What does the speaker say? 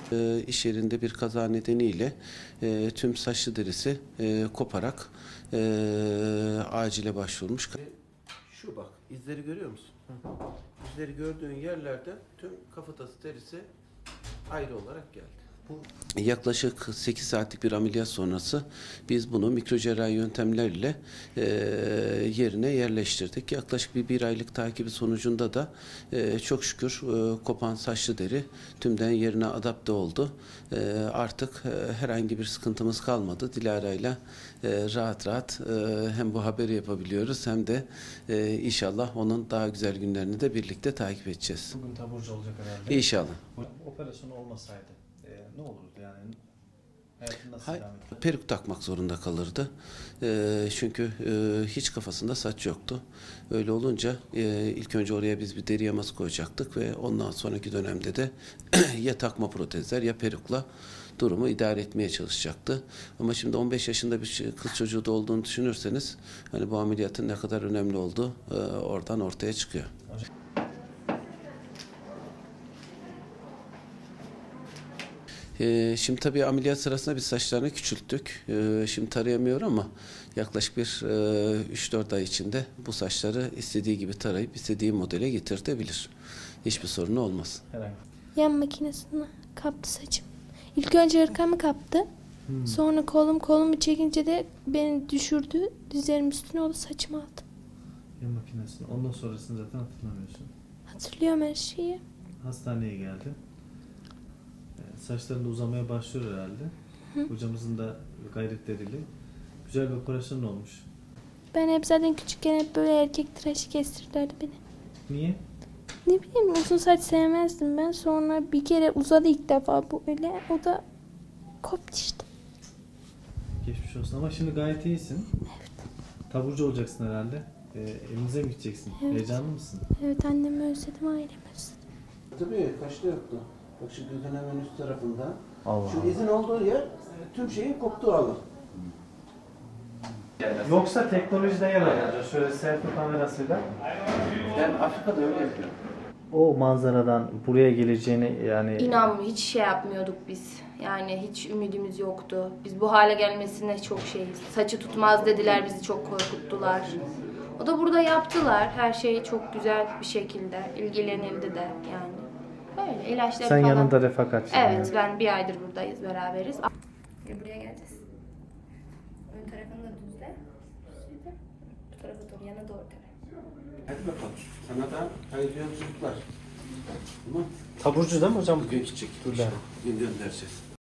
İş yerinde bir kaza nedeniyle tüm saçlı derisi koparak acile başvurmuş. Şu bak, izleri görüyor musun? İzleri gördüğün yerlerde tüm kafatası derisi ayrı olarak geldi. Yaklaşık 8 saatlik bir ameliyat sonrası biz bunu mikrocerrahi yöntemlerle yerine yerleştirdik. Yaklaşık bir aylık takibi sonucunda da çok şükür kopan saçlı deri tümden yerine adapte oldu. Artık herhangi bir sıkıntımız kalmadı. Dilara'yla rahat rahat hem bu haberi yapabiliyoruz hem de inşallah onun daha güzel günlerini de birlikte takip edeceğiz. Bugün taburcu olacak herhalde. İnşallah. Operasyon olmasaydı ne olurdu yani? Hayatın nasıl devam eder? Peruk takmak zorunda kalırdı. Çünkü hiç kafasında saç yoktu. Öyle olunca ilk önce oraya biz bir deri yaması koyacaktık ve ondan sonraki dönemde de ya takma protezler ya perukla durumu idare etmeye çalışacaktı. Ama şimdi 15 yaşında bir kız çocuğu da olduğunu düşünürseniz hani bu ameliyatın ne kadar önemli olduğu oradan ortaya çıkıyor. Şimdi tabii ameliyat sırasında biz saçlarını küçülttük. Şimdi tarayamıyor ama yaklaşık bir 3-4 ay içinde bu saçları istediği gibi tarayıp istediği modele getirtebilir. Hiçbir sorunu olmaz. Herhangi. Yan makinesine kaptı saçım. İlk önce hırkamı kaptı. Sonra kolumu çekince de beni düşürdü. Dizlerimin üstüne o da saçımı aldı. Yan makinesini. Ondan sonrasını zaten hatırlamıyorsun. Hatırlıyorum her şeyi. Hastaneye geldi. Saçların da uzamaya başlıyor herhalde. Hocamızın da gayretleriyle güzel bir operasyon olmuş. Ben hep zaten küçükken hep böyle erkek tıraşı kestirdilerdi beni. Niye? Ne bileyim, uzun saç sevmezdim ben. Sonra bir kere uzadı ilk defa bu öyle. O da koptu işte. Geçmiş olsun ama şimdi gayet iyisin. Evet. Taburcu olacaksın herhalde. Evinize mi gideceksin? Evet. Heyecanlı mısın? Evet, annemi özledim, ailemi özledim. Tabii kaşlı yoktu. Bak şu gözün hemen üst tarafında. Allah Şu Allah. izin olduğu yer tüm şeyin koptuğu alan. Yoksa teknolojide yer alacak. Şöyle selfie kamerasıyla. Ben Afrika'da öyle yapıyorum. O manzaradan buraya geleceğini yani... Hiç şey yapmıyorduk biz. Yani hiç ümidimiz yoktu. Biz bu hale gelmesine çok şeyiz. Saçı tutmaz dediler, bizi çok korkuttular. O da burada yaptılar. Her şey çok güzel bir şekilde. İlgilenildi de yani. Böyle ilaçları Sen falan. yanında refakatçi. Evet, ben bir aydır buradayız, beraberiz. Buraya geleceğiz. Ön tarafını da düzle. Bu tarafa doğru, yana doğru tabii. Hadi bakalım. Sana da hayırlı yolculuklar. Tamam. Taburcu değil mi hocam? Bugün gidecek. Bugün göndereceğiz.